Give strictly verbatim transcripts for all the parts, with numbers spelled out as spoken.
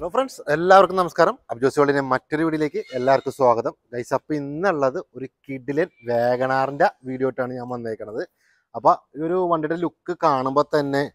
Hello friends, എല്ലാവർക്കും നമസ്കാരം. അബ്ജോസ് വേൾഡിന്റെ മറ്റൊരു വീഡിയോയിലേക്ക് എല്ലാവർക്കും സ്വാഗതം. ഗൈസ്, അപ്പോൾ ഇന്നുള്ളത് ഒരു കിഡിലൻ വാഗണാറിൻ്റെ വീഡിയോ ആയിട്ടാണ് ഞാൻ വന്നേക്കുന്നത്. അപ്പോൾ ഈ ഒരു വണ്ടിയുടെ ലുക്ക് കാണുമ്പോൾ തന്നെ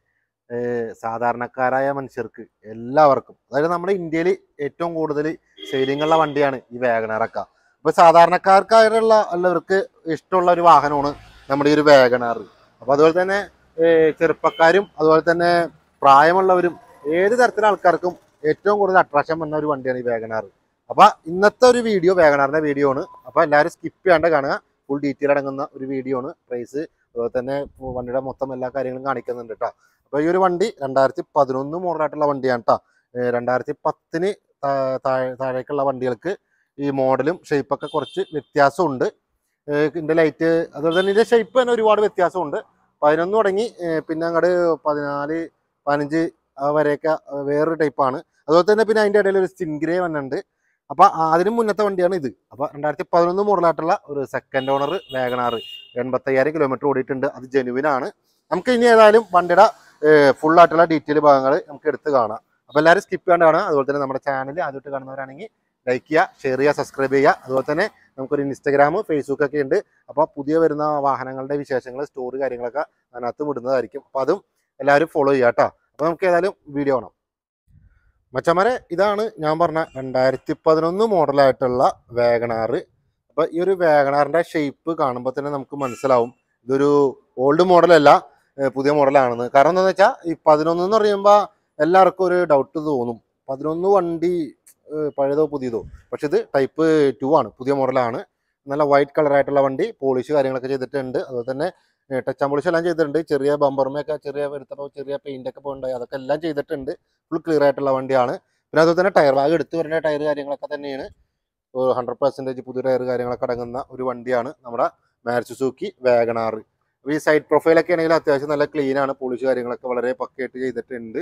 സാധാരണക്കാരായ മനുഷ്യർക്ക് എല്ലാവർക്കും, അതായത് നമ്മുടെ ഇന്ത്യയിൽ ഏറ്റവും കൂടുതൽ സെയിലിംഗ് ഉള്ള വണ്ടിയാണ് ഈ വാഗണാറൊക്കെ. അപ്പോൾ സാധാരണക്കാർക്കായുള്ള എല്ലാവർക്ക് ഇഷ്ടമുള്ള ഒരു വാഹനമാണ് നമ്മുടെ ഈ ഒരു വാഗണാർ. അപ്പോൾ അതുപോലെ തന്നെ ചെറുപ്പക്കാരും അതുപോലെ തന്നെ പ്രായമുള്ളവരും ഏത് തരത്തിലുള്ള ആൾക്കാർക്കും ഏറ്റവും കൂടുതൽ അട്രാക്ഷൻ വന്ന ഒരു വണ്ടിയാണ് ഈ വാഗണാർ. അപ്പോൾ ഇന്നത്തെ ഒരു വീഡിയോ വാഗണാറിൻ്റെ വീഡിയോ ആണ്. അപ്പോൾ എല്ലാവരും സ്കിപ്പ് ചെയ്യാണ്ട് കാണുക. ഫുൾ ഡീറ്റെയിൽ അടങ്ങുന്ന ഒരു വീഡിയോ ആണ്. പ്രൈസ് അതുപോലെ തന്നെ വണ്ടിയുടെ മൊത്തം എല്ലാ കാര്യങ്ങളും കാണിക്കുന്നുണ്ട് കേട്ടോ. അപ്പോൾ ഈ ഒരു വണ്ടി രണ്ടായിരത്തി പതിനൊന്ന് മോഡലായിട്ടുള്ള വണ്ടിയാണ് കേട്ടോ. രണ്ടായിരത്തി പത്തിന് താഴേക്കുള്ള വണ്ടികൾക്ക് ഈ മോഡലും ഷേപ്പൊക്കെ കുറച്ച് വ്യത്യാസമുണ്ട്. ഇതിൻ്റെ ലൈറ്റ് അതുപോലെ തന്നെ ഇതിൻ്റെ ഷേപ്പ് തന്നെ ഒരുപാട് വ്യത്യാസമുണ്ട്. പതിനൊന്ന് തുടങ്ങി പിന്നെ അങ്ങോട്ട് പതിനാല് പതിനഞ്ച് വരെയൊക്കെ വേറൊരു ടൈപ്പാണ്. അതുപോലെ തന്നെ പിന്നെ അതിൻ്റെ ഇടയിൽ ഒരു സ്റ്റിൻഗ്രേ വന്നിട്ടുണ്ട്. അപ്പോൾ അതിന് മുന്നത്തെ വണ്ടിയാണ് ഇത്. അപ്പോൾ രണ്ടായിരത്തി പതിനൊന്ന് മോഡലായിട്ടുള്ള ഒരു സെക്കൻഡ് ഓണർ വാഗണാർ എൺപത്തയ്യായിരം കിലോമീറ്റർ ഓടിയിട്ടുണ്ട്. അത് ജെനുവിനാണ്. നമുക്ക് ഇനി ഏതായാലും വണ്ടിയുടെ ഫുള്ളായിട്ടുള്ള ഡീറ്റെയിൽ ഭാഗങ്ങൾ നമുക്ക് എടുത്ത് കാണാം. അപ്പോൾ എല്ലാവരും സ്കിപ്പ് ചെയ്യാണ്ട് കാണുക. അതുപോലെ തന്നെ നമ്മുടെ ചാനൽ ആദ്യമായിട്ട് കാണുന്നവരാണെങ്കിൽ ലൈക്ക് ചെയ്യുക, ഷെയർ ചെയ്യുക, സബ്സ്ക്രൈബ് ചെയ്യുക. അതുപോലെ തന്നെ നമുക്കൊരു ഇൻസ്റ്റാഗ്രാം ഫേസ്ബുക്ക് ഒക്കെ ഉണ്ട്. അപ്പോൾ പുതിയ വരുന്ന വാഹനങ്ങളുടെ വിശേഷങ്ങൾ സ്റ്റോറി കാര്യങ്ങളൊക്കെ അതിനകത്ത് വിടുന്നതായിരിക്കും. അപ്പോൾ അതും എല്ലാവരും ഫോളോ ചെയ്യുക കേട്ടോ. അപ്പോൾ നമുക്ക് ഏതായാലും വീഡിയോ കാണാം. മച്ചന്മാരെ, ഇതാണ് ഞാൻ പറഞ്ഞ രണ്ടായിരത്തി പതിനൊന്ന് മോഡലായിട്ടുള്ള വാഗണാർ. അപ്പോൾ ഈ ഒരു വാഗണാറിൻ്റെ ഷേപ്പ് കാണുമ്പോൾ തന്നെ നമുക്ക് മനസ്സിലാവും ഇതൊരു ഓൾഡ് മോഡലല്ല, പുതിയ മോഡലാണെന്ന്. കാരണം എന്താണെന്ന് വെച്ചാൽ ഈ പതിനൊന്ന് എന്ന് പറയുമ്പോൾ എല്ലാവർക്കും ഒരു ഡൗട്ട് തോന്നും, പതിനൊന്ന് വണ്ടി പഴയതോ പുതിയതോ. പക്ഷെ ഇത് ടൈപ്പ് ടു ആണ്, പുതിയ മോഡലാണ്. നല്ല വൈറ്റ് കളറായിട്ടുള്ള വണ്ടി, പോളിഷ് കാര്യങ്ങളൊക്കെ ചെയ്തിട്ടുണ്ട്. അതുപോലെ തന്നെ ടച്ച് ആൻഡ് പോളിഷ് എല്ലാം ചെയ്തിട്ടുണ്ട്. ചെറിയ ബമ്പറുമൊക്കെ ചെറിയ വരുത്തപ്പോൾ ചെറിയ പെയിൻ്റൊക്കെ പോയിട്ടുണ്ടായി, അതൊക്കെ എല്ലാം ചെയ്തിട്ടുണ്ട്. ഫുൾ ക്ലിയർ ആയിട്ടുള്ള വണ്ടിയാണ്. പിന്നെ അതുപോലെ തന്നെ ടയർ ഭാഗം എടുത്ത് വരുന്ന ടയർ കാര്യങ്ങളൊക്കെ തന്നെയാണ്. ഒരു ഹൺഡ്രഡ് പെർസെൻറ്റേജ് പുതിയ ടയർ കാര്യങ്ങളൊക്കെ അടങ്ങുന്ന ഒരു വണ്ടിയാണ് നമ്മുടെ മാരുതി സുസുക്കി വാഗണാർ. അപ്പോൾ ഈ സൈഡ് പ്രൊഫൈലൊക്കെ ആണെങ്കിൽ അത്യാവശ്യം നല്ല ക്ലീനാണ്, പോളിഷ് കാര്യങ്ങളൊക്കെ വളരെ പക്കയായിട്ട് ചെയ്തിട്ടുണ്ട്.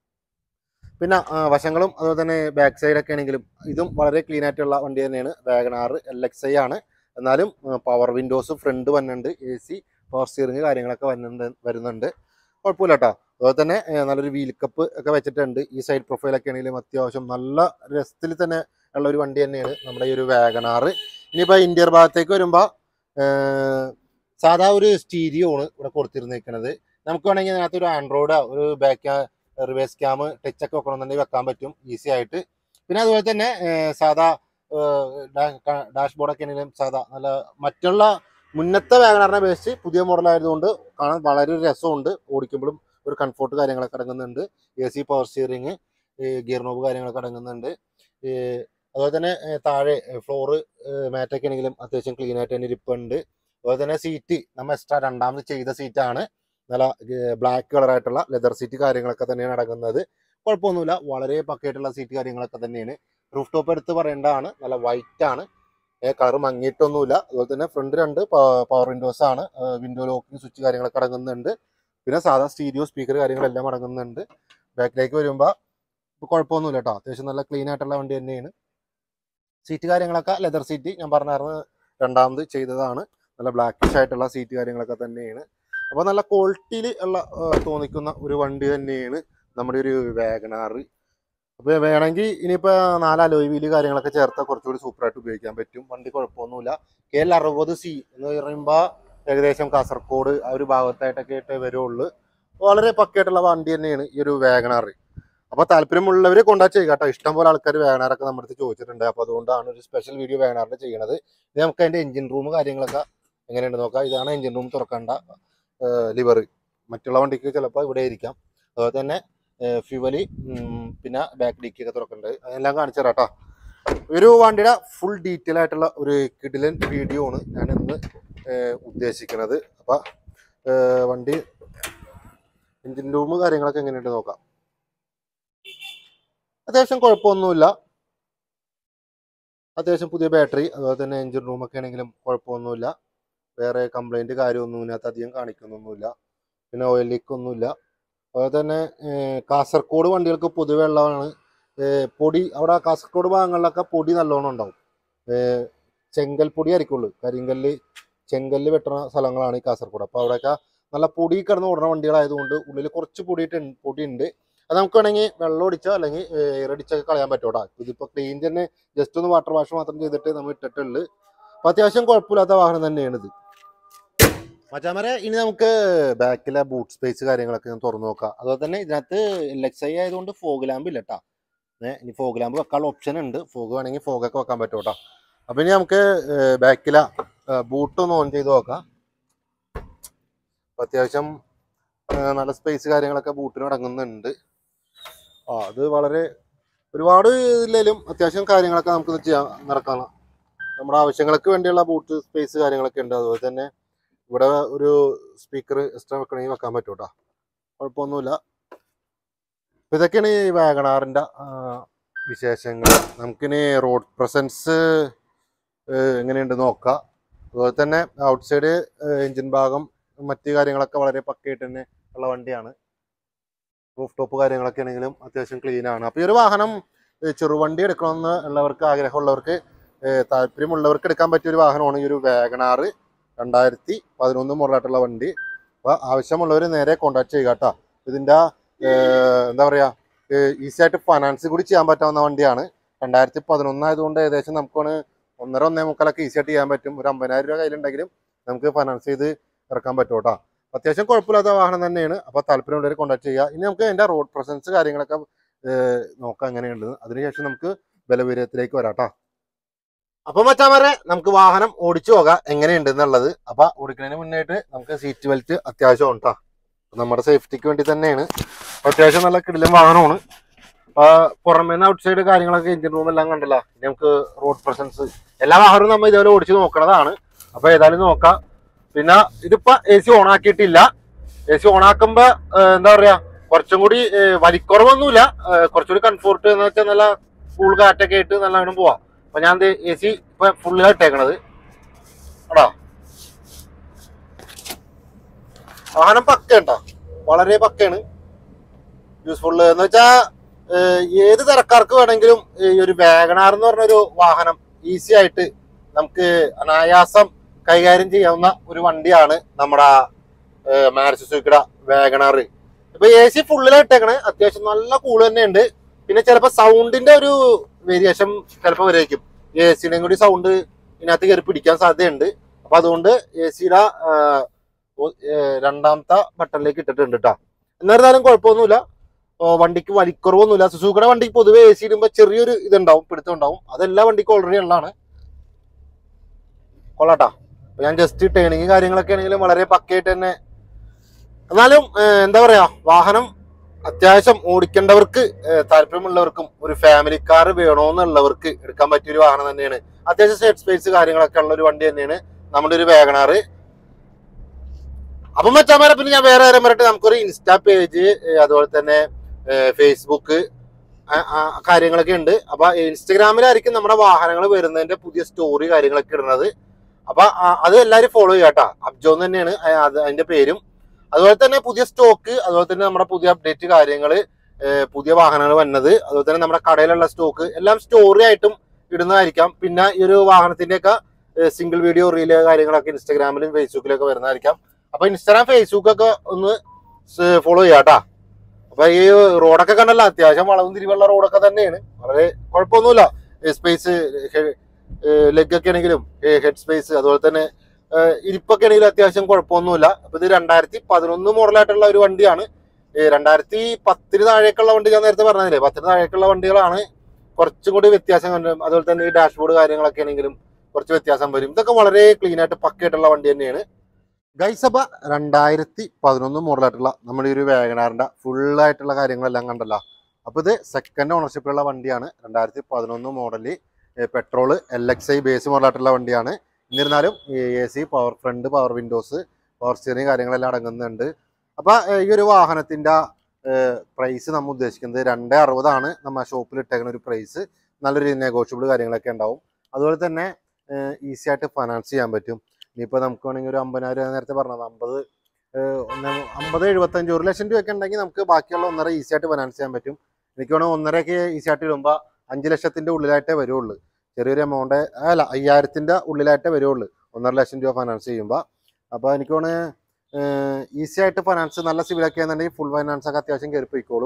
പിന്നെ വശങ്ങളും അതുപോലെ തന്നെ ബാക്ക് സൈഡൊക്കെ ആണെങ്കിലും ഇതും വളരെ ക്ലീൻ ആയിട്ടുള്ള വണ്ടി തന്നെയാണ്. വാഗണാർ എൽ എക്സ് ഐ ആണ്. എന്നാലും പവർ വിൻഡോസ് ഫ്രണ്ട് വന്നിട്ടുണ്ട്, എ സി പവർ സ്റ്റിയറിങ് കാര്യങ്ങളൊക്കെ വരുന്നുണ്ട് വരുന്നുണ്ട് കുഴപ്പമില്ല കേട്ടോ. അതുപോലെ തന്നെ നല്ലൊരു വീൽ കപ്പ് ഒക്കെ വെച്ചിട്ടുണ്ട്. ഈ സൈഡ് പ്രൊഫൈലൊക്കെ ആണെങ്കിലും അത്യാവശ്യം നല്ല രസത്തിൽ തന്നെ ഉള്ള ഒരു വണ്ടി തന്നെയാണ് നമ്മുടെ ഈ ഒരു വാഗണാർ. ഇനിയിപ്പോൾ ഇന്റീരിയർ ഭാഗത്തേക്ക് വരുമ്പോൾ സാധാ ഒരു സ്റ്റീരിയോ ആണ് ഇവിടെ കൊടുത്തിരുന്നേക്കുന്നത്. നമുക്ക് വേണമെങ്കിൽ അതിനകത്ത് ഒരു ആൻഡ്രോയിഡ് ഒരു ബാക്ക് റിവേഴ്സ് ക്യാം ടച്ചൊക്കെ വെക്കണമെന്നുണ്ടെങ്കിൽ വെക്കാൻ പറ്റും ഈസി ആയിട്ട്. പിന്നെ അതുപോലെ തന്നെ സാധാ ഡാഷ് ബോർഡൊക്കെ ആണെങ്കിലും സാധാ നല്ല മറ്റുള്ള മുന്നത്തെ വാഗണാറിനെ അപേക്ഷിച്ച് പുതിയ മോഡലായതുകൊണ്ട് കാണാൻ വളരെ രസമുണ്ട്. ഓടിക്കുമ്പോഴും ഒരു കംഫോർട്ട് കാര്യങ്ങളൊക്കെ അടങ്ങുന്നുണ്ട്. A C power steering, gear knob കാര്യങ്ങളൊക്കെ അടങ്ങുന്നുണ്ട്. അതുപോലെ തന്നെ താഴെ ഫ്ലോറ് മാറ്റൊക്കെ ആണെങ്കിലും അത്യാവശ്യം ക്ലീൻ ആയിട്ട് തന്നെ ഇരിപ്പുണ്ട്. അതുപോലെ തന്നെ സീറ്റ് നമ്മൾ എക്സ്ട്രാ രണ്ടാമത് ചെയ്ത സീറ്റാണ്. നല്ല ബ്ലാക്ക് കളറായിട്ടുള്ള ലെതർ സീറ്റ് കാര്യങ്ങളൊക്കെ തന്നെയാണ് അടങ്ങുന്നത്. കുഴപ്പമൊന്നുമില്ല, വളരെ പക്കയായിട്ടുള്ള സീറ്റ് കാര്യങ്ങളൊക്കെ തന്നെയാണ്. റൂഫ് ടോപ്പ് എടുത്ത് പറയേണ്ടതാണ്, നല്ല വൈറ്റ് ആണ്, കളർ മങ്ങിയിട്ടൊന്നുമില്ല. അതുപോലെ തന്നെ ഫ്രണ്ട് രണ്ട് പവർ വിൻഡോസ് ആണ്, വിൻഡോ ലോക്കിംഗ് സ്വിച്ച് കാര്യങ്ങളൊക്കെ അടങ്ങുന്നുണ്ട്. പിന്നെ സാധാ സ്റ്റീരിയോ സ്പീക്കർ കാര്യങ്ങളെല്ലാം അടങ്ങുന്നുണ്ട്. ബാക്കിലേക്ക് വരുമ്പോൾ കുഴപ്പമൊന്നുമില്ല കേട്ടോ, അത്യാവശ്യം നല്ല ക്ലീൻ ആയിട്ടുള്ള വണ്ടി തന്നെയാണ്. സീറ്റ് കാര്യങ്ങളൊക്കെ ലെതർ സീറ്റ് ഞാൻ പറഞ്ഞായിരുന്നു, രണ്ടാമത് ചെയ്തതാണ്. നല്ല ബ്ലാക്കിഷ് ആയിട്ടുള്ള സീറ്റ് കാര്യങ്ങളൊക്കെ തന്നെയാണ്. അപ്പോൾ നല്ല ക്വാളിറ്റിയിൽ ഉള്ള തോന്നിക്കുന്ന ഒരു വണ്ടി തന്നെയാണ് നമ്മുടെ ഒരു വാഗണാർ. അപ്പോൾ വേണമെങ്കിൽ ഇനിയിപ്പോൾ നാല് അലോയ് വീല് കാര്യങ്ങളൊക്കെ ചേർത്താൽ കുറച്ചുകൂടി സൂപ്പറായിട്ട് ഉപയോഗിക്കാൻ പറ്റും. വണ്ടി കുഴപ്പമൊന്നുമില്ല. കെ എൽ അറുപത് സി എന്ന് പറയുമ്പോൾ ഏകദേശം കാസർഗോഡ് ആ ഒരു ഭാഗത്തായിട്ടൊക്കെ ആയിട്ട് വരുള്ളൂ. വളരെ പക്കയായിട്ടുള്ള വണ്ടി തന്നെയാണ് ഈ ഒരു വാഗണാർ. അപ്പോൾ താല്പര്യമുള്ളവരെ കോൺടാക്ട് ചെയ്യുക കേട്ടോ. ഇഷ്ടംപോലെ ആൾക്കാർ വാഗണാറൊക്കെ നമ്മുടെ അടുത്ത് ചോദിച്ചിട്ടുണ്ട്. അപ്പോൾ അതുകൊണ്ടാണ് ഒരു സ്പെഷ്യൽ വീഡിയോ വാഗണാറിൻ്റെ ചെയ്യണത്. ഇത് നമുക്ക് അതിൻ്റെ എഞ്ചിൻ റൂം കാര്യങ്ങളൊക്കെ എങ്ങനെയുണ്ട് നോക്കാം. ഇതാണ് എഞ്ചിൻ റൂം തുറക്കേണ്ട ലിവർ. മറ്റുള്ള വണ്ടിക്ക് ചിലപ്പോൾ ഇവിടെ ഇരിക്കാം. അതുപോലെ തന്നെ ഫ്യൂവല് പിന്നെ ബാക്ക് ഡിക്കൊക്കെ തുറക്കേണ്ടത് അതെല്ലാം കാണിച്ചു തരാം കേട്ടോ. ഒരു വണ്ടിയുടെ ഫുൾ ഡീറ്റെയിൽ ആയിട്ടുള്ള ഒരു കിഡിലൻ വീഡിയോ ആണ് ഞാൻ ഇന്ന് ഉദ്ദേശിക്കുന്നത്. അപ്പോൾ വണ്ടി എഞ്ചിൻ റൂം കാര്യങ്ങളൊക്കെ എങ്ങനെയുണ്ട് നോക്കാം. അത്യാവശ്യം കുഴപ്പമൊന്നുമില്ല, അത്യാവശ്യം പുതിയ ബാറ്ററി. അതുപോലെ തന്നെ എഞ്ചിൻ റൂമൊക്കെ ആണെങ്കിലും കുഴപ്പമൊന്നുമില്ല. വേറെ കംപ്ലൈൻറ്റ് കാര്യമൊന്നും ഇതിനകത്ത് അധികം കാണിക്കുന്നൊന്നുമില്ല. പിന്നെ ഓയിൽ ലീക്ക് ഒന്നുമില്ല. അതുപോലെ തന്നെ കാസർഗോഡ് വണ്ടികൾക്ക് പൊതുവെ ഉള്ളതാണ് പൊടി. അവിടെ കാസർഗോഡ് ഭാഗങ്ങളിലൊക്കെ പൊടി നല്ലോണം ഉണ്ടാവും. ചെങ്കൽ പൊടി ആയിരിക്കുള്ളൂ, കരിങ്കല്ല് ചെങ്കല്ല് വെട്ടുന്ന സ്ഥലങ്ങളാണ് ഈ കാസർഗോഡ്. അപ്പോൾ അവിടെയൊക്കെ നല്ല പൊടി കിടന്ന് ഓടുന്ന വണ്ടികളായതുകൊണ്ട് ഉള്ളിൽ കുറച്ച് പൊടിയിട്ട് പൊടി ഉണ്ട്. അത് നമുക്ക് വേണമെങ്കിൽ വെള്ളം ഒടിച്ചോ അല്ലെങ്കിൽ എയർ അടിച്ചൊക്കെ കളയാൻ പറ്റൂടാ. ഇതിപ്പോൾ ക്ലീൻ തന്നെ ജസ്റ്റ് ഒന്ന് വാട്ടർ വാഷ് മാത്രം ചെയ്തിട്ട് നമ്മൾ ഇട്ടിട്ടുള്ളൂ. അപ്പോൾ അത്യാവശ്യം കുഴപ്പമില്ലാത്ത വാഹനം തന്നെയാണ് ഇത് മച്ചാമാരെ. ഇനി നമുക്ക് ബാക്കിലെ ബൂട്ട് സ്പേസ് കാര്യങ്ങളൊക്കെ ഞാൻ തുറന്നു നോക്കാം. അതുപോലെ തന്നെ ഇതിനകത്ത് എൽ എക്സ് ഐ ആയതുകൊണ്ട് ഫോഗ് ലാമ്പ് ഇല്ല കേട്ടോ. ഏഹ് ഇനി ഫോഗ് ലാമ്പ് വെക്കാനുള്ള ഓപ്ഷൻ ഉണ്ട്. ഫോഗ് വേണമെങ്കിൽ ഫോഗൊക്കെ വെക്കാൻ പറ്റും കേട്ടോ. അപ്പം ഇനി നമുക്ക് ബാക്കിലെ ബൂട്ട് ഒന്ന് ഓൺ ചെയ്ത് നോക്കാം. അത്യാവശ്യം നല്ല സ്പേസ് കാര്യങ്ങളൊക്കെ ബൂട്ടിന് അടങ്ങുന്നുണ്ട്. ആ അത് വളരെ ഒരുപാട് ഇല്ലെങ്കിലും അത്യാവശ്യം കാര്യങ്ങളൊക്കെ നമുക്ക് ചെയ്യാൻ നടക്കാം. നമ്മുടെ ആവശ്യങ്ങൾക്ക് വേണ്ടിയുള്ള ബൂട്ട് സ്പേസ് കാര്യങ്ങളൊക്കെ ഉണ്ട്. അതുപോലെ തന്നെ ഇവിടെ ഒരു സ്പീക്കർ എക്സ്ട്രാ വെക്കണമെങ്കിൽ വെക്കാൻ പറ്റും കേട്ടോ, കുഴപ്പമൊന്നുമില്ല. അപ്പോൾ ഇതൊക്കെയാണ് ഈ വാഗണാറിൻ്റെ വിശേഷങ്ങൾ. നമുക്കിനി റോഡ് പ്രസൻസ് എങ്ങനെയുണ്ട് നോക്കാം. അതുപോലെ തന്നെ ഔട്ട് സൈഡ് എൻജിൻ ഭാഗം മറ്റു കാര്യങ്ങളൊക്കെ വളരെ പക്കയായിട്ട് തന്നെ ഉള്ള വണ്ടിയാണ്. റൂഫ് ടോപ്പ് കാര്യങ്ങളൊക്കെ ആണെങ്കിലും അത്യാവശ്യം ക്ലീൻ ആണ്. അപ്പോൾ ഈ ഒരു വാഹനം ചെറുവണ്ടി എടുക്കണമെന്ന് ഉള്ളവർക്ക്, ആഗ്രഹമുള്ളവർക്ക്, താല്പര്യമുള്ളവർക്ക് എടുക്കാൻ പറ്റിയ ഒരു വാഹനമാണ് ഈ ഒരു വാഗണാറ് രണ്ടായിരത്തി പതിനൊന്ന് മോഡലായിട്ടുള്ള വണ്ടി. അപ്പോൾ ആവശ്യമുള്ളവർ നേരെ കോൺടാക്ട് ചെയ്യുക കേട്ടോ. ഇതിൻ്റെ എന്താ പറയുക, ഈസി ആയിട്ട് ഫൈനാൻസ് കൂടി ചെയ്യാൻ പറ്റാവുന്ന വണ്ടിയാണ്. രണ്ടായിരത്തി പതിനൊന്നായതുകൊണ്ട് ഏകദേശം നമുക്കാണ് ഒന്നര ഒന്നേ മുക്കാലൊക്കെ ഈസി ആയിട്ട് ചെയ്യാൻ പറ്റും. ഒരു അമ്പതിനായിരം രൂപ കയ്യിലുണ്ടെങ്കിലും നമുക്ക് ഫൈനാൻസ് ചെയ്ത് ഇറക്കാൻ പറ്റും കേട്ടോ. അത്യാവശ്യം കുഴപ്പമില്ലാത്ത വാഹനം തന്നെയാണ്. അപ്പോൾ താല്പര്യമുള്ളവർ കോൺടാക്ട് ചെയ്യുക. ഇനി നമുക്ക് അതിൻ്റെ റോഡ് പ്രസൻസ് കാര്യങ്ങളൊക്കെ നോക്കാം എങ്ങനെയുണ്ട്. അതിനുശേഷം നമുക്ക് ബലവീര്യത്തിലേക്ക് വരാം കേട്ടോ. അപ്പൊ മച്ചാമാരെ നമുക്ക് വാഹനം ഓടിച്ചു പോകാം എങ്ങനെയുണ്ട് എന്നുള്ളത്. അപ്പൊ ഓടിക്കുന്നതിന് മുന്നായിട്ട് നമുക്ക് സീറ്റ് ബെൽറ്റ് അത്യാവശ്യം ഉണ്ടാ, നമ്മുടെ സേഫ്റ്റിക്ക് വേണ്ടി തന്നെയാണ്. അത്യാവശ്യം നല്ല കിടിലൻ വാഹനമാണ്. പുറമേന്ന് ഔട്ട് സൈഡ് കാര്യങ്ങളൊക്കെ എഞ്ചിൻ റൂം എല്ലാം കണ്ടല്ലോ. നമുക്ക് റോഡ് പ്രസൻസ് എല്ലാ വാഹനവും നമ്മൾ ഇതേപോലെ ഓടിച്ച് നോക്കണതാണ്. അപ്പൊ ഏതായാലും നോക്കാം. പിന്നെ ഇതിപ്പോ എ സി ഓൺ ആക്കിയിട്ടില്ല. എ സി ഓൺ ആക്കുമ്പോ എന്താ പറയാ, കുറച്ചും കൂടി വലിക്കുറവൊന്നുമില്ല, കുറച്ചുകൂടി കംഫോർട്ട് എന്ന് വെച്ചാൽ നല്ല കൂൾ കാറ്റൊക്കെ ആയിട്ട് നല്ലവണ്ണം പോവാം. അപ്പൊ ഞാൻ എ സി ഇപ്പൊ ഫുള്ളാണ് ഇട്ടേക്കണത് എടാ. വാഹനം പക്കയുണ്ടോ, വളരെ പക്കയാണ്, യൂസ്ഫുൾ എന്ന് വെച്ചാ ഏത് തരക്കാർക്ക് വേണമെങ്കിലും ഈ ഒരു വാഗണാർ എന്ന് പറഞ്ഞൊരു വാഹനം ഈസി ആയിട്ട് നമുക്ക് അനായാസം കൈകാര്യം ചെയ്യാവുന്ന ഒരു വണ്ടിയാണ് നമ്മുടെ മാരുതി സുസുക്കിയുടെ വാഗണാർ. ഇപ്പൊ എ സി ഫുള്ളിലായിട്ടേക്കണേ, അത്യാവശ്യം നല്ല കൂള് തന്നെയുണ്ട്. പിന്നെ ചിലപ്പോൾ സൗണ്ടിന്റെ ഒരു വേരിയേഷൻ ചിലപ്പോൾ വരേക്കും, എ സിയുടെയും കൂടി സൗണ്ട് ഇതിനകത്ത് കയറി പിടിക്കാൻ സാധ്യതയുണ്ട്. അപ്പൊ അതുകൊണ്ട് എ സിയുടെ രണ്ടാമത്തെ ബട്ടണിലേക്ക് ഇട്ടിട്ടുണ്ട് കേട്ടോ. എന്നിരുന്നാലും കുഴപ്പമൊന്നുമില്ല, വണ്ടിക്ക് വലിക്കുറവൊന്നുമില്ല. സുസുക്കിയുടെ വണ്ടിക്ക് പൊതുവെ എ സി ഇടുമ്പോൾ ചെറിയൊരു ഇതുണ്ടാവും, പിടുത്തം ഉണ്ടാവും. അതെല്ലാ വണ്ടിക്കും ഓൾറെഡി ഉള്ളതാണ്. കൊള്ളാട്ടാ. അപ്പൊ ഞാൻ ജസ്റ്റ് ടേണിങ് കാര്യങ്ങളൊക്കെ ആണെങ്കിലും വളരെ പക്കയായിട്ട് തന്നെ. എന്നാലും എന്താ പറയാ, വാഹനം അത്യാവശ്യം ഓടിക്കേണ്ടവർക്ക്, താല്പര്യമുള്ളവർക്കും, ഒരു ഫാമിലി കാർ വേണമെന്നുള്ളവർക്ക് എടുക്കാൻ പറ്റിയൊരു വാഹനം തന്നെയാണ്. അത്യാവശ്യം സെറ്റ് സ്പേസ് കാര്യങ്ങളൊക്കെ ഉള്ള ഒരു വണ്ടി തന്നെയാണ് നമ്മുടെ ഒരു വാഗണാറ്. അപ്പം മച്ചാമാരെ, പിന്നെ ഞാൻ വേറെ കാര്യം പറയട്ടെ, നമുക്കൊരു ഇൻസ്റ്റാ പേജ്, അതുപോലെ തന്നെ ഫേസ്ബുക്ക് കാര്യങ്ങളൊക്കെ ഉണ്ട്. അപ്പൊ ഇൻസ്റ്റഗ്രാമിലായിരിക്കും നമ്മുടെ വാഹനങ്ങൾ വരുന്നതിന്റെ പുതിയ സ്റ്റോറി കാര്യങ്ങളൊക്കെ ഇടുന്നത്. അപ്പൊ അത് എല്ലാവരും ഫോളോ ചെയ്യാട്ടോ. അബ്ജോന്ന് തന്നെയാണ് അത് അതിന്റെ പേരും. അതുപോലെ തന്നെ പുതിയ സ്റ്റോക്ക്, അതുപോലെ തന്നെ നമ്മുടെ പുതിയ അപ്ഡേറ്റ് കാര്യങ്ങൾ, പുതിയ വാഹനങ്ങൾ വന്നത്, അതുപോലെ തന്നെ നമ്മുടെ കടയിലുള്ള സ്റ്റോക്ക് എല്ലാം സ്റ്റോറി ആയിട്ടും ഇടുന്നതായിരിക്കാം. പിന്നെ ഈ ഒരു വാഹനത്തിന്റെയൊക്കെ സിംഗിൾ വീഡിയോ റീല് കാര്യങ്ങളൊക്കെ ഇൻസ്റ്റാഗ്രാമിലും ഫേസ്ബുക്കിലൊക്കെ വരുന്നതായിരിക്കാം. അപ്പൊ ഇൻസ്റ്റാഗ്രാം ഫേസ്ബുക്കൊക്കെ ഒന്ന് ഫോളോ ചെയ്യാട്ടാ. അപ്പൊ ഈ റോഡൊക്കെ കണ്ടല്ലോ, അത്യാവശ്യം വളവും തിരിവുള്ള റോഡൊക്കെ തന്നെയാണ്, വളരെ കുഴപ്പമൊന്നുമില്ല. സ്പേസ് ലെഗ് ഒക്കെ ആണെങ്കിലും ഹെഡ് സ്പേസ്, അതുപോലെ തന്നെ ഇരിപ്പൊക്കെ ആണെങ്കിലും അത്യാവശ്യം കുഴപ്പമൊന്നുമില്ല. അപ്പൊ ഇത് രണ്ടായിരത്തി പതിനൊന്ന് മോഡലായിട്ടുള്ള ഒരു വണ്ടിയാണ്. രണ്ടായിരത്തി പത്തിന് താഴേക്കുള്ള വണ്ടി ഞാൻ നേരത്തെ പറഞ്ഞതില്ലേ, പത്തിന് താഴേക്കുള്ള വണ്ടികളാണ് കുറച്ചും കൂടി വ്യത്യാസം കണ്ടും. അതുപോലെ തന്നെ ഈ ഡാഷ്ബോർഡ് കാര്യങ്ങളൊക്കെ ആണെങ്കിലും കുറച്ച് വ്യത്യാസം വരും. ഇതൊക്കെ വളരെ ക്ലീൻ ആയിട്ട് പക്കയായിട്ടുള്ള വണ്ടി തന്നെയാണ് ഗൈസ്. അപ്പൊ രണ്ടായിരത്തി പതിനൊന്ന് മോഡലായിട്ടുള്ള നമ്മുടെ ഈ ഒരു വാഗണാറിന്റെ ഫുള്ളായിട്ടുള്ള കാര്യങ്ങളെല്ലാം കണ്ടല്ലോ. അപ്പൊ ഇത് സെക്കൻഡ് ഓണർഷിപ്പിലുള്ള വണ്ടിയാണ്. രണ്ടായിരത്തി പതിനൊന്ന് model petrol L X I base മോഡലായിട്ടുള്ള വണ്ടിയാണ്. എന്നിരുന്നാലും A C, power front, power windows, power steering കാര്യങ്ങളെല്ലാം അടങ്ങുന്നുണ്ട്. അപ്പൊ ഈ ഒരു വാഹനത്തിന്റെ പ്രൈസ് നമ്മൾ ഉദ്ദേശിക്കുന്നത് രണ്ടേ അറുപതാണ് നമ്മൾ ഷോപ്പിൽ ഇട്ടേക്കുന്ന ഒരു പ്രൈസ്. നല്ലൊരു നെഗോഷ്യബിൾ കാര്യങ്ങളൊക്കെ ഉണ്ടാവും. അതുപോലെ തന്നെ ഈസി ആയിട്ട് ഫൈനാൻസ് ചെയ്യാൻ പറ്റും. ഇനിയിപ്പോൾ നമുക്ക് വേണമെങ്കിൽ ഒരു അമ്പതിനായിരം നേരത്തെ പറഞ്ഞത് അമ്പത് അമ്പത് എഴുപത്തഞ്ച് ഒരു ലക്ഷം രൂപയൊക്കെ ഉണ്ടെങ്കിൽ നമുക്ക് ബാക്കിയുള്ള ഒന്നര ഈസി ആയിട്ട് ഫൈനാൻസ് ചെയ്യാൻ പറ്റും. എനിക്ക് വേണമെങ്കിൽ ഒന്നരയൊക്കെ ഈസി ആയിട്ട് ഇടുമ്പോൾ അഞ്ച് ലക്ഷത്തിൻ്റെ ഉള്ളിലായിട്ടേ വരുള്ളൂ. ചെറിയൊരു എമൗണ്ട് അല്ല, അയ്യായിരത്തിൻ്റെ ഉള്ളിലായിട്ടേ വരുള്ളൂ ഒന്നര ലക്ഷം രൂപ ഫൈനാൻസ് ചെയ്യുമ്പോൾ. അപ്പോൾ എനിക്ക് വേണമെങ്കിൽ ഈസി ആയിട്ട് ഫൈനാൻസ് നല്ല സിവിലൊക്കെ ആണെന്നുണ്ടെങ്കിൽ ഫുൾ ഫൈനാൻസ് ഒക്കെ അത്യാവശ്യം കയറി പോയിക്കോളും.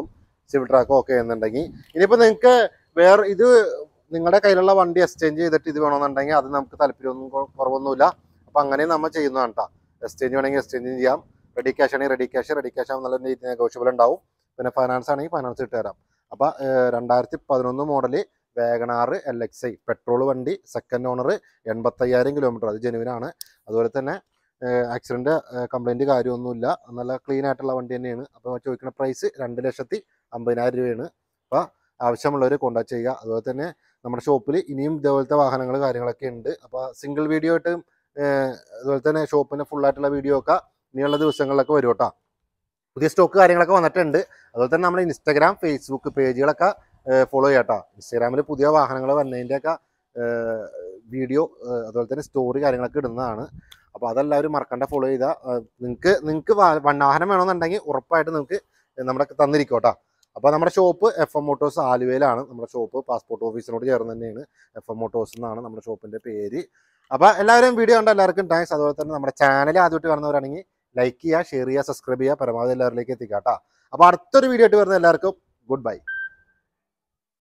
സിവിൽ ട്രാക്കോ ഒക്കെ എന്നുണ്ടെങ്കിൽ ഇനിയിപ്പോൾ നിങ്ങൾക്ക് വേറെ ഇത് നിങ്ങളുടെ കയ്യിലുള്ള വണ്ടി എക്സ്ചേഞ്ച് ചെയ്തിട്ട് ഇത് വേണമെന്നുണ്ടെങ്കിൽ അത് നമുക്ക് താല്പര്യമൊന്നും കുറവൊന്നുമില്ല. അപ്പോൾ അങ്ങനെ നമ്മൾ ചെയ്യുന്നതാണ് കേട്ടോ. എക്സ്ചേഞ്ച് വേണമെങ്കിൽ എക്സ്ചേഞ്ച് ചെയ്യാം. റെഡി ക്യാഷ് ആണെങ്കിൽ റെഡി ക്യാഷ് റെഡി ക്യാഷ് ആകുമ്പോൾ നല്ല നെഗോഷ്യബിൾ ഉണ്ടാവും. പിന്നെ ഫൈനാൻസ് ആണെങ്കിൽ ഫൈനാൻസ് ഇട്ട് തരാം. അപ്പോൾ രണ്ടായിരത്തി പതിനൊന്ന് model WagonR L X I petrol വണ്ടി, സെക്കൻഡ് ഓണർ, എൺപത്തയ്യായിരം കിലോമീറ്റർ, അത് ജെനുവിനാണ്. അതുപോലെ തന്നെ ആക്സിഡൻറ്റ് കംപ്ലൈൻറ്റ് കാര്യമൊന്നുമില്ല, നല്ല ക്ലീൻ ആയിട്ടുള്ള വണ്ടി തന്നെയാണ്. അപ്പോൾ ചോദിക്കുന്ന പ്രൈസ് രണ്ട് ലക്ഷത്തി അമ്പതിനായിരം രൂപയാണ്. അപ്പോൾ ആവശ്യമുള്ളവർ കോൺടാക്ട് ചെയ്യുക. അതുപോലെ തന്നെ നമ്മുടെ ഷോപ്പിൽ ഇനിയും ഇതേപോലത്തെ വാഹനങ്ങൾ കാര്യങ്ങളൊക്കെ ഉണ്ട്. അപ്പോൾ സിംഗിൾ വീഡിയോ ആയിട്ട് അതുപോലെ തന്നെ ഷോപ്പിൻ്റെ ഫുള്ളായിട്ടുള്ള വീഡിയോ ഒക്കെ ഇനിയുള്ള ദിവസങ്ങളിലൊക്കെ വരും കേട്ടോ. പുതിയ സ്റ്റോക്ക് കാര്യങ്ങളൊക്കെ വന്നിട്ടുണ്ട്. അതുപോലെ തന്നെ നമ്മുടെ ഇൻസ്റ്റാഗ്രാം, ഫേസ്ബുക്ക് പേജുകളൊക്കെ ഫോളോ ചെയ്യാം കേട്ടോ. ഇൻസ്റ്റാഗ്രാമിൽ പുതിയ വാഹനങ്ങൾ വന്നതിൻ്റെയൊക്കെ വീഡിയോ അതുപോലെ തന്നെ സ്റ്റോറി കാര്യങ്ങളൊക്കെ ഇടുന്നതാണ്. അപ്പോൾ അതെല്ലാവരും മറക്കണ്ട ഫോളോ ചെയ്താൽ നിങ്ങൾക്ക് നിങ്ങൾക്ക് വാഹനം വേണമെന്നുണ്ടെങ്കിൽ ഉറപ്പായിട്ട് നിങ്ങൾക്ക് നമ്മുടെ തന്നിരിക്കും കേട്ടോ. അപ്പോൾ നമ്മുടെ ഷോപ്പ് എഫ് എം മോട്ടോഴ്സ് ആലുവയിലാണ്. നമ്മുടെ ഷോപ്പ് പാസ്പോർട്ട് ഓഫീസിനോട് ചേർന്ന് തന്നെയാണ്. എഫ് എം മോട്ടോഴ്സ് എന്നാണ് നമ്മുടെ ഷോപ്പിൻ്റെ പേര്. അപ്പോൾ എല്ലാവരും വീഡിയോ കണ്ട എല്ലാവർക്കും താങ്ക്സ്. അതുപോലെ തന്നെ നമ്മുടെ ചാനൽ ആദ്യമായിട്ട് കാണുന്നവരാണെങ്കിൽ ലൈക്ക് ചെയ്യുക, ഷെയർ ചെയ്യുക, സബ്സ്ക്രൈബ് ചെയ്യുക, പരമാവധി എല്ലാവരിലേക്ക് എത്തിക്കാം കേട്ടോ. അപ്പോൾ അടുത്തൊരു വീഡിയോ ആയിട്ട് വരുന്ന എല്ലാവർക്കും ഗുഡ് ബൈ.